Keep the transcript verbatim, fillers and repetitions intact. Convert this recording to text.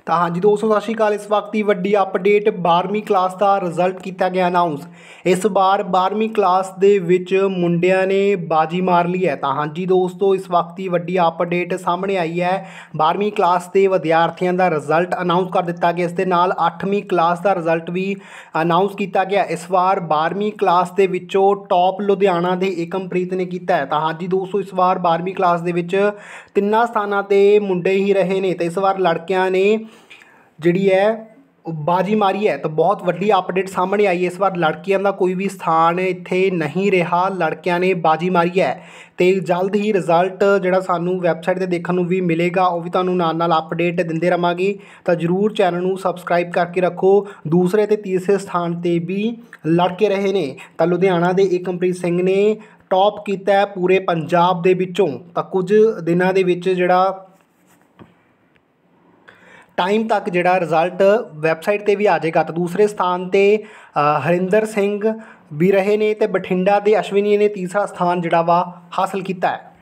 तो हाँ जी दोस्तों सत श्री अकाल। इस वक्त की वड्डी अपडेट बारहवीं क्लास का रिजल्ट किया गया अनाउंस। इस बार बारहवीं क्लास दे विच मुंडिया ने बाजी मार ली है। तो हाँ जी दोस्तों इस वक्त की वड्डी अपडेट सामने आई है। बारहवीं क्लास के विद्यार्थियों का रिजल्ट अनाउंस कर दिता गया। इस दे नाल अठवीं क्लास का रिजल्ट भी अनाउंस किया गया। इस बार बारहवीं क्लास के विचों टॉप लुधियाना के एकमप्रीत ने किया है। तो हाँ जी दोस्तों इस बार बारहवीं क्लास के विच तिन्ना स्थानों पर मुंडे ही रहे ने, तो इस बार लड़कियां ने जिहड़ी है बाजी मारी है। तो बहुत वड्डी अपडेट सामने आई है। इस बार लड़कियों का कोई भी स्थान इत्थे नहीं रहा, लड़कियां ने बाजी मारी है। तो जल्द ही रिजल्ट जिहड़ा सानू वैबसाइट पर देखने को भी मिलेगा, वो भी तुहानू नाल नाल अपडेट दिंदे रहांगे। तो जरूर चैनल नू सबसक्राइब करके रखो। दूसरे ते तीसरे स्थान पर भी लड़के रहे ने। तो लुधियाना के एकमप्रीत सिंह ने टॉप किया है पूरे पंजाब दे विचों। तो कुछ दिनों के विच जिहड़ा टाइम तक जिहड़ा रिजल्ट वैबसाइट पर भी आ जाएगा। तो दूसरे स्थान पर हरिंदर सिंह भी रहे ने, तो बठिंडा के अश्विनी ने तीसरा स्थान जिहड़ा वा हासिल किया है।